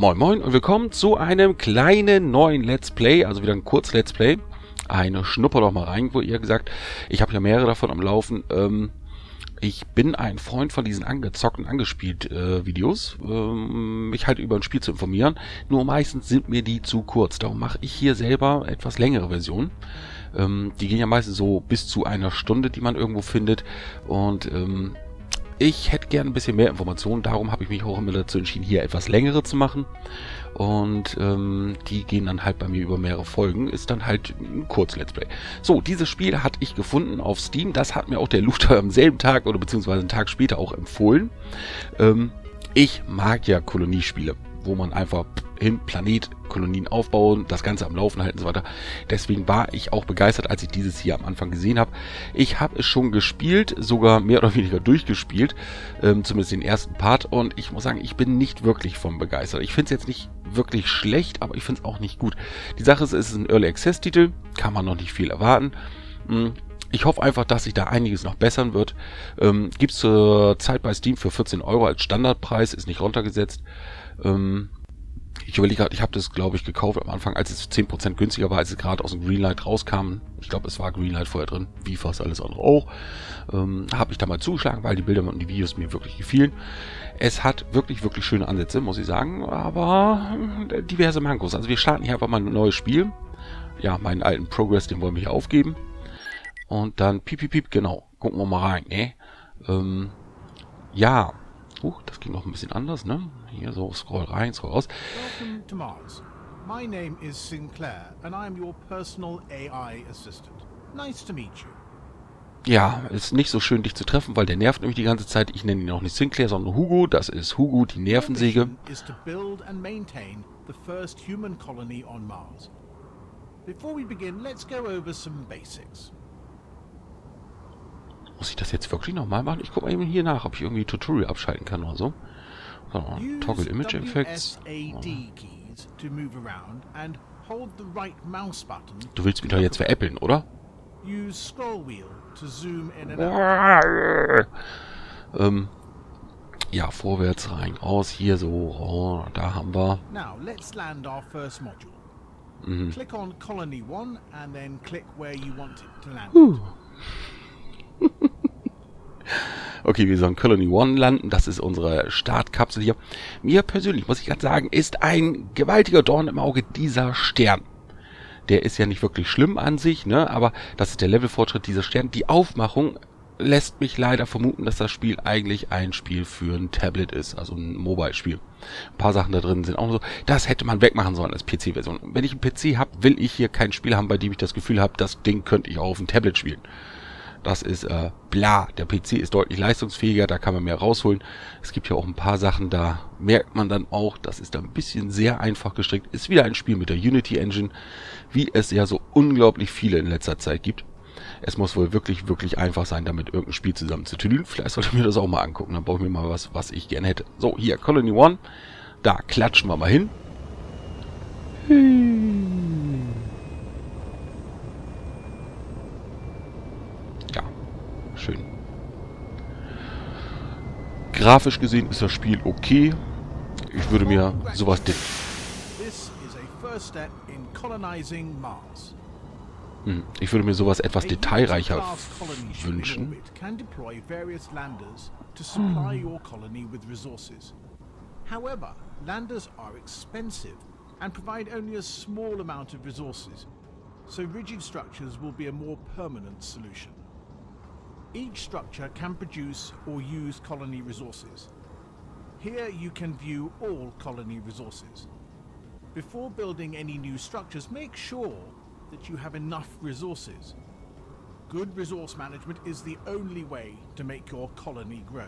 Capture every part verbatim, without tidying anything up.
Moin Moin und willkommen zu einem kleinen neuen Let's Play, also wieder ein Kurz-Let's Play. Eine Schnupper doch mal rein, wo ihr gesagt, ich habe ja mehrere davon am Laufen. Ähm, ich bin ein Freund von diesen angezockt und angespielt äh, Videos, ähm, mich halt über ein Spiel zu informieren. Nur meistens sind mir die zu kurz, darum mache ich hier selber etwas längere Versionen. Ähm, die gehen ja meistens so bis zu einer Stunde, die man irgendwo findet. Und ähm, ich hätte gerne ein bisschen mehr Informationen, darum habe ich mich auch immer dazu entschieden, hier etwas längere zu machen. Und ähm, die gehen dann halt bei mir über mehrere Folgen, ist dann halt ein Kurz-Let's Play. So, dieses Spiel hatte ich gefunden auf Steam, das hat mir auch der Looter am selben Tag oder beziehungsweise einen Tag später auch empfohlen. Ähm, ich mag ja Koloniespiele, wo man einfach hin, Planet, Kolonien aufbauen, das Ganze am Laufen halten und so weiter. Deswegen war ich auch begeistert, als ich dieses hier am Anfang gesehen habe. Ich habe es schon gespielt, sogar mehr oder weniger durchgespielt, ähm, zumindest den ersten Part. Und ich muss sagen, ich bin nicht wirklich von begeistert. Ich finde es jetzt nicht wirklich schlecht, aber ich finde es auch nicht gut. Die Sache ist, es ist ein Early Access Titel, kann man noch nicht viel erwarten. Ich hoffe einfach, dass sich da einiges noch bessern wird. Ähm, Gibt es zur Zeit bei Steam für vierzehn Euro als Standardpreis, ist nicht runtergesetzt. Ähm, Ich überlege gerade, ich habe das, glaube ich, gekauft am Anfang, als es zehn Prozent günstiger war, als es gerade aus dem Greenlight rauskam. Ich glaube, es war Greenlight vorher drin, wie fast alles andere auch. Ähm, habe ich da mal zugeschlagen, weil die Bilder und die Videos mir wirklich gefielen. Es hat wirklich, wirklich schöne Ansätze, muss ich sagen, aber diverse Mankos. Also wir starten hier einfach mal ein neues Spiel. Ja, meinen alten Progress, den wollen wir hier aufgeben. Und dann piep, piep, piep, genau. Gucken wir mal rein, ne? Ähm, ja. Uh, das ging noch ein bisschen anders, ne? Hier so, scroll rein, scroll raus. Welcome to Mars. My name is Sinclair and I am your personal A I assistant. Nice to meet you. Ja, ist nicht so schön, dich zu treffen, weil der nervt nämlich die ganze Zeit. Ich nenne ihn auch nicht Sinclair, sondern Hugo. Das ist Hugo, die Nervensäge. Your mission is to build and maintain the first human colony on Mars. Before we begin, let's go over some basics. Muss ich das jetzt wirklich nochmal machen? Ich gucke mal eben hier nach, ob ich irgendwie Tutorial abschalten kann oder so. So, Toggle Image Effects. Du willst mich doch jetzt veräppeln, oder? ähm, ja, vorwärts, rein, raus, hier so, oh, da haben wir. Mhm. Click on Colony one and then click where you want it to land. Huh. Okay, wir sollen Colony One landen. Das ist unsere Startkapsel hier. Mir persönlich, muss ich gerade sagen, ist ein gewaltiger Dorn im Auge dieser Stern. Der ist ja nicht wirklich schlimm an sich, ne? Aber das ist der Levelfortschritt dieser Stern. Die Aufmachung lässt mich leider vermuten, dass das Spiel eigentlich ein Spiel für ein Tablet ist, also ein Mobile-Spiel. Ein paar Sachen da drin sind auch so. Das hätte man wegmachen sollen als P C-Version. Wenn ich einen P C habe, will ich hier kein Spiel haben, bei dem ich das Gefühl habe, das Ding könnte ich auch auf ein Tablet spielen. Das ist äh, bla. Der P C ist deutlich leistungsfähiger, da kann man mehr rausholen. Es gibt ja auch ein paar Sachen, da merkt man dann auch, das ist da ein bisschen sehr einfach gestrickt. Ist wieder ein Spiel mit der Unity Engine, wie es ja so unglaublich viele in letzter Zeit gibt. Es muss wohl wirklich, wirklich einfach sein, damit irgendein Spiel zusammen zu tüdeln. Vielleicht sollte ich mir das auch mal angucken, dann brauche ich mir mal was, was ich gerne hätte. So, hier, Colony One. Da klatschen wir mal hin. Schön. Grafisch gesehen ist das Spiel okay. Ich würde mir sowas... Hm, ich würde mir sowas etwas detailreicher wünschen. However, landers are expensive and provide only a small amount of resources, so rigid structures will be a more permanent solution. Each structure can produce or use colony resources. Here you can view all colony resources. Before building any new structures, make sure that you have enough resources. Good resource management is the only way to make your colony grow.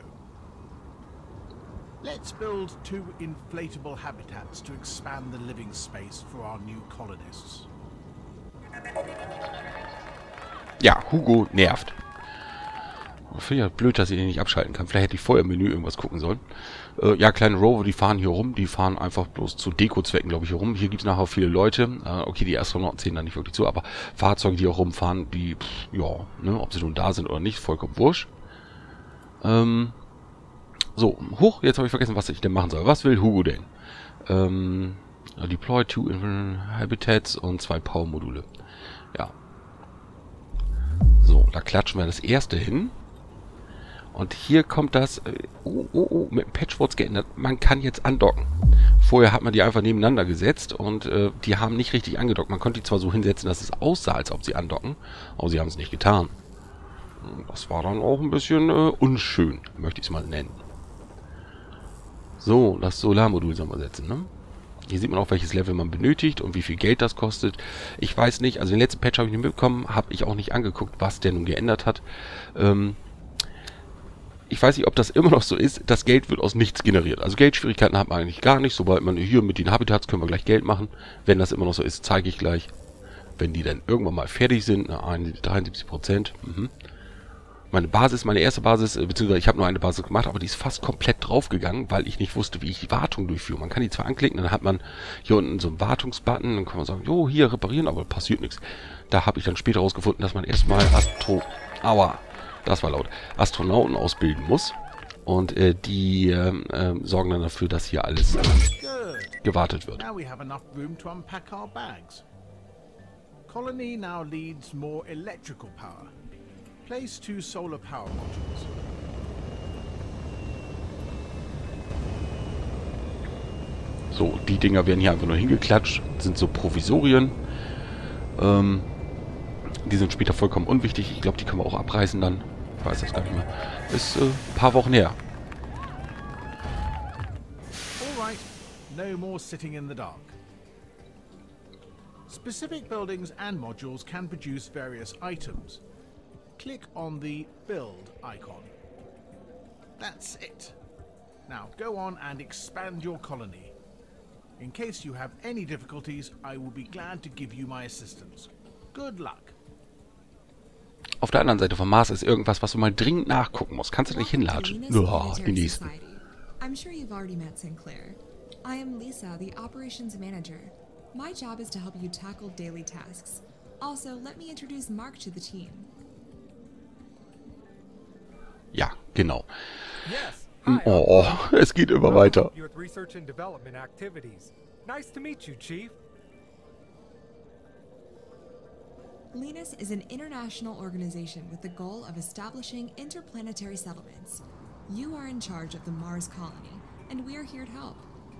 Let's build two inflatable habitats to expand the living space for our new colonists. Ja, Hugo nervt. Ich finde ja blöd, dass ich den nicht abschalten kann. Vielleicht hätte ich vorher im Menü irgendwas gucken sollen. Äh, ja, kleine Rover, die fahren hier rum. Die fahren einfach bloß zu Deko-Zwecken, glaube ich, hier rum. Hier gibt es nachher viele Leute. Äh, okay, die Astronauten zählen da nicht wirklich zu, aber Fahrzeuge, die auch rumfahren, die, pff, ja, ne, ob sie nun da sind oder nicht, vollkommen wurscht. Ähm, so, hoch, jetzt habe ich vergessen, was ich denn machen soll. Was will Hugo denn? Ähm, deploy two Habitats und zwei Power-Module. Ja. So, da klatschen wir das erste hin. Und hier kommt das, äh, oh, oh, oh, mit dem Patch wurde es geändert. Man kann jetzt andocken. Vorher hat man die einfach nebeneinander gesetzt und äh, die haben nicht richtig angedockt. Man konnte die zwar so hinsetzen, dass es aussah, als ob sie andocken, aber sie haben es nicht getan. Das war dann auch ein bisschen äh, unschön, möchte ich es mal nennen. So, das Solarmodul soll man setzen, ne? Hier sieht man auch, welches Level man benötigt und wie viel Geld das kostet. Ich weiß nicht, also den letzten Patch habe ich nicht mitbekommen, habe ich auch nicht angeguckt, was der nun geändert hat. Ähm, ich weiß nicht, ob das immer noch so ist. Das Geld wird aus nichts generiert. Also Geldschwierigkeiten hat man eigentlich gar nicht. Sobald man hier mit den Habitats können wir gleich Geld machen. Wenn das immer noch so ist, zeige ich gleich. Wenn die dann irgendwann mal fertig sind, dreiundsiebzig Prozent. Mhm. Meine Basis, meine erste Basis, beziehungsweise ich habe nur eine Basis gemacht, aber die ist fast komplett draufgegangen, weil ich nicht wusste, wie ich die Wartung durchführe. Man kann die zwar anklicken, dann hat man hier unten so einen Wartungsbutton, dann kann man sagen, jo, hier reparieren, aber passiert nichts. Da habe ich dann später herausgefunden, dass man erstmal Astro... Aua, das war laut. Astronauten ausbilden muss. Und äh, die äh, äh, sorgen dann dafür, dass hier alles äh, gewartet wird. Now we have enough room to unpack our bags. Colony now needs more electrical power. Place two solar power modules. So, die Dinger werden hier einfach nur hingeklatscht, sind so Provisorien. Ähm, die sind später vollkommen unwichtig. Ich glaube, die können wir auch abreißen dann. Ich weiß das gar nicht mehr. Ist äh, ein paar Wochen her. Alright, no more sitting in the dark. Specific buildings and modules can produce various items. Click on the build icon. That's it. Now go on and expand your colony. In case you have any difficulties, I will be glad to give you my assistance. Good luck. Auf der anderen Seite vom Mars ist irgendwas, was du mal dringend nachgucken musst. Kannst du nicht hinlatschen? Ja, die nächsten. I'm sure you've already met Sinclair. I am Lisa, the operations manager. My job is to help you tackle daily tasks. Also, let me introduce Mark to the team. Ja, genau. Yes. Oh, oh, es geht immer weiter. You with research and development activities. Nice to meet you, Chief. Linus is an international organization with the goal of establishing interplanetary settlements. You are in charge of the Mars colony, and we are here to help.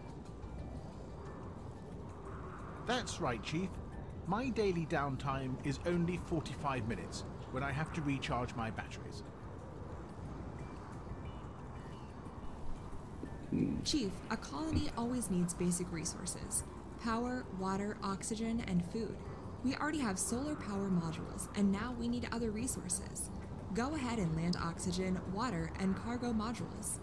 That's right, Chief. My daily downtime is only forty-five minutes when I have to recharge my batteries. Chief, a colony always needs basic resources. Power, water, oxygen, and food. We already have solar power modules, and now we need other resources. Go ahead and land oxygen, water, and cargo modules.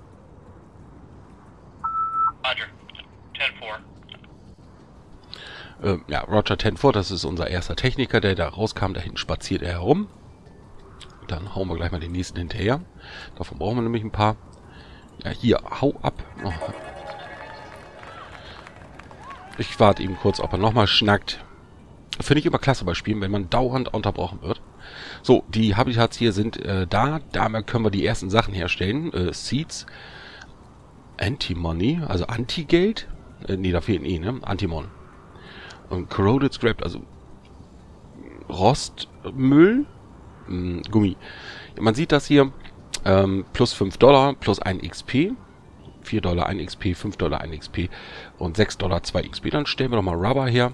Roger. ten four. Ähm, ja, Roger ten four, das ist unser erster Techniker, der da rauskam. Da hinten spaziert er herum. Dann hauen wir gleich mal den nächsten hinterher. Davon brauchen wir nämlich ein paar. Ja, hier, hau ab. Oh. Ich warte eben kurz, ob er nochmal schnackt. Finde ich immer klasse bei Spielen, wenn man dauernd unterbrochen wird. So, die Habitats hier sind äh, da. Damit können wir die ersten Sachen herstellen. Äh, Seeds. Anti-Money, also Anti-Geld. Äh, nee, da fehlt ein E, ne? Antimon. Und Corroded Scrap, also Rostmüll. Hm, Gummi. Man sieht das hier. Ähm, plus fünf Dollar, plus ein X P. vier Dollar ein X P, fünf Dollar ein X P und sechs Dollar zwei X P. Dann stellen wir doch mal Rubber her.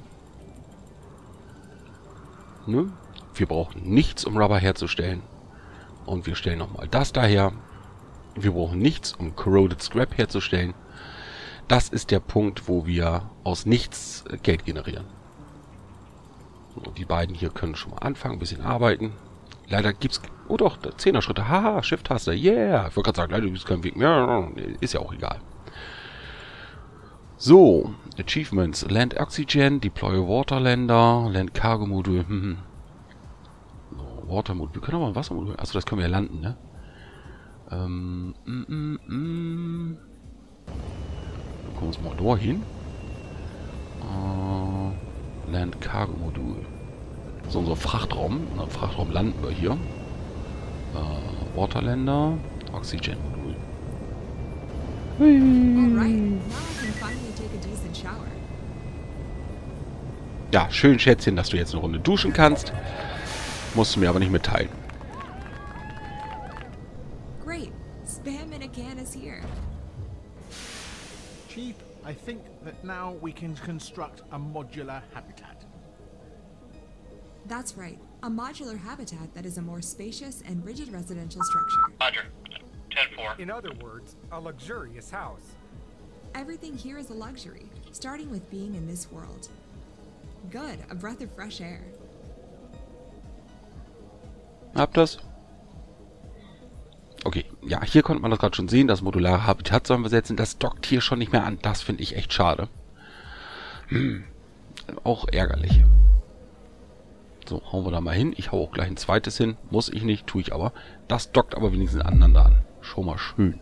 Ne? Wir brauchen nichts, um Rubber herzustellen. Und wir stellen nochmal das daher. Wir brauchen nichts, um Corroded Scrap herzustellen. Das ist der Punkt, wo wir aus nichts Geld generieren. So, die beiden hier können schon mal anfangen, ein bisschen arbeiten. Leider gibt's... Oh doch, Zehner-Schritte. Haha, Shift-Taste. Yeah. Ich wollte gerade sagen, leider gibt es keinen Weg mehr. Ist ja auch egal. So. Achievements. Land Oxygen. Deploy Waterlander. Land Cargo Modul. Hm. So, Water Modul. Wir können aber ein Wassermodul... Achso, das können wir ja landen, ne? Ähm. Mm, mm, mm. Dann kommen wir uns mal da hin. Uh, Land Cargo Modul. So, unser Frachtraum. In Frachtraum landen wir hier. Uh, Waterlander. Oxygen-Modul. Alright, now I can finally take a and shower. Ja, schön, Schätzchen, dass du jetzt eine Runde duschen kannst. Musst du mir aber nicht mitteilen. Great. Spam in a can is here. Chief, I think that now we can construct a modular habitat. That's right. A modular habitat that is a more spacious and rigid residential structure. Roger. ten four. In other words, a luxurious house. Everything here is a luxury, starting with being in this world. Good, a breath of fresh air. Habt das? Okay, ja, hier konnte man das gerade schon sehen. Das modulare Habitat sollen wir setzen. Das dockt hier schon nicht mehr an. Das finde ich echt schade. Hm. Auch ärgerlich. So, hauen wir da mal hin. Ich hau auch gleich ein zweites hin. Muss ich nicht, tue ich aber. Das dockt aber wenigstens aneinander an. Schon mal schön.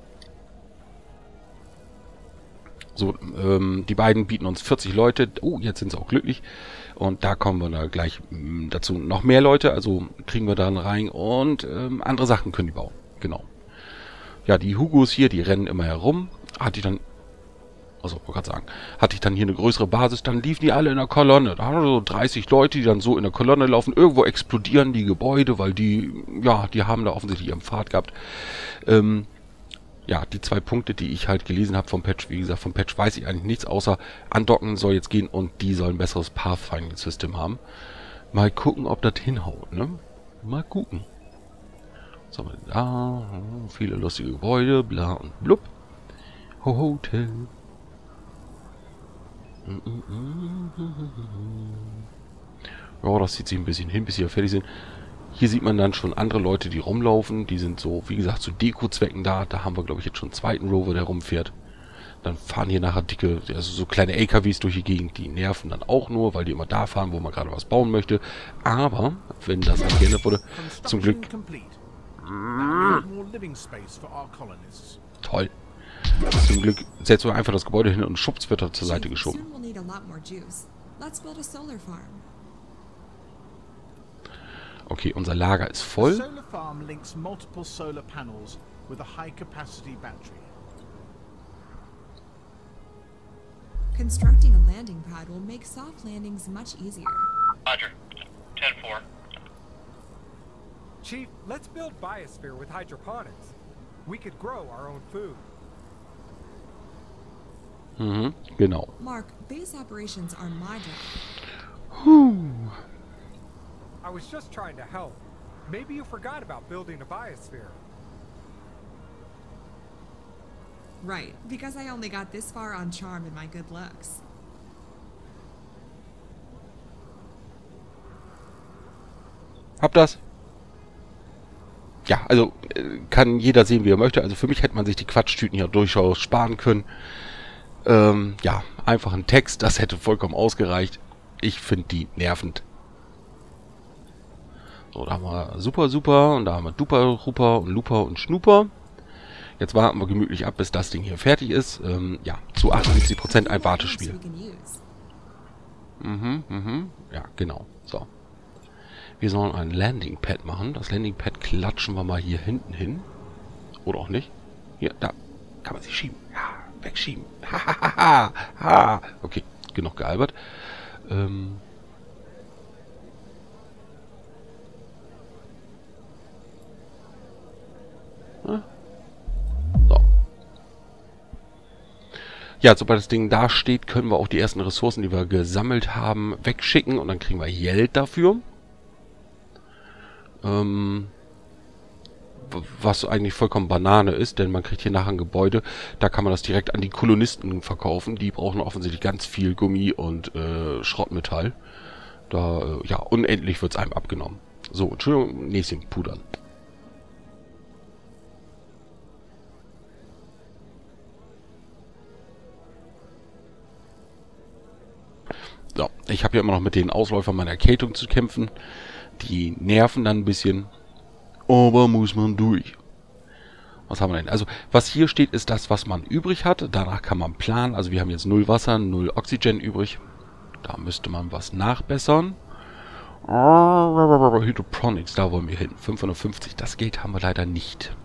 So, ähm, die beiden bieten uns vierzig Leute. Oh, jetzt sind sie auch glücklich. Und da kommen wir da gleich mh, dazu noch mehr Leute. Also kriegen wir dann rein und ähm, andere Sachen können die bauen. Genau. Ja, die Hugos hier, die rennen immer herum. Hatte ich dann, also wollte gerade sagen, hatte ich dann hier eine größere Basis, dann liefen die alle in der Kolonne. Da haben wir so dreißig Leute, die dann so in der Kolonne laufen. Irgendwo explodieren die Gebäude, weil die, ja, die haben da offensichtlich ihren Pfad gehabt. Ähm, Ja, die zwei Punkte, die ich halt gelesen habe vom Patch, wie gesagt, vom Patch weiß ich eigentlich nichts, außer andocken soll jetzt gehen und die sollen ein besseres Pathfinding-System haben. Mal gucken, ob das hinhaut, ne? Mal gucken. Was haben wir denn da? Viele lustige Gebäude, bla und blub. Hotel. Ja, das zieht sich ein bisschen hin, bis sie ja fertig sind. Hier sieht man dann schon andere Leute, die rumlaufen. Die sind so, wie gesagt, zu Deko-Zwecken da. Da haben wir, glaube ich, jetzt schon einen zweiten Rover, der rumfährt. Dann fahren hier nachher dicke, also so kleine L K Ws durch die Gegend. Die nerven dann auch nur, weil die immer da fahren, wo man gerade was bauen möchte. Aber, wenn das dann geändert wurde, zum Glück... Toll. Zum Glück setzt man einfach das Gebäude hin und schubst wird er zur Seite geschoben. Soon we'll need a lot more juice. Let's build a solar farm. Okay, unser Lager ist voll. The solar farm links multiple solar panels with a high-capacity battery. Constructing a landing pad will make soft landings much easier. Roger. ten four. Chief, let's build biosphere with hydroponics. We could grow our own food. Mhm, genau. Mark, base operations are my job. I was just trying to help. Maybe you forgot about building a biosphere. Right, because I only got this far on charm and my good looks. Hab das. Ja, also äh, kann jeder sehen, wie er möchte. Also für mich hätte man sich die Quatschtüten hier durchaus sparen können. Ähm, ja, einfach ein Text, das hätte vollkommen ausgereicht. Ich finde die nervend. So, da haben wir super, super und da haben wir duper, ruper und luper und schnuper. Jetzt warten wir gemütlich ab, bis das Ding hier fertig ist. Ähm, ja, zu achtundsiebzig Prozent ein Wartespiel. Mhm, mhm, ja, genau. So. Wir sollen ein Landing Pad machen. Das Landing Pad klatschen wir mal hier hinten hin. Oder auch nicht. Hier, da kann man sich schieben. Ja, wegschieben. Ha, ha, okay, genug gealbert. Ähm... So. Ja, sobald das Ding da steht, können wir auch die ersten Ressourcen, die wir gesammelt haben, wegschicken und dann kriegen wir Geld dafür. Ähm, was eigentlich vollkommen Banane ist, denn man kriegt hier nachher ein Gebäude, da kann man das direkt an die Kolonisten verkaufen. Die brauchen offensichtlich ganz viel Gummi und äh, Schrottmetall. Da, äh, ja, unendlich wird es einem abgenommen. So, Entschuldigung, Näschen pudern. So, ich habe ja immer noch mit den Ausläufern meiner Erkältung zu kämpfen. Die nerven dann ein bisschen. Aber muss man durch. Was haben wir denn? Also, was hier steht, ist das, was man übrig hat. Danach kann man planen. Also, wir haben jetzt null Wasser, null Oxygen übrig. Da müsste man was nachbessern. Hydroponics, da wollen wir hin. fünfhundertfünfzig, das Geld haben wir leider nicht.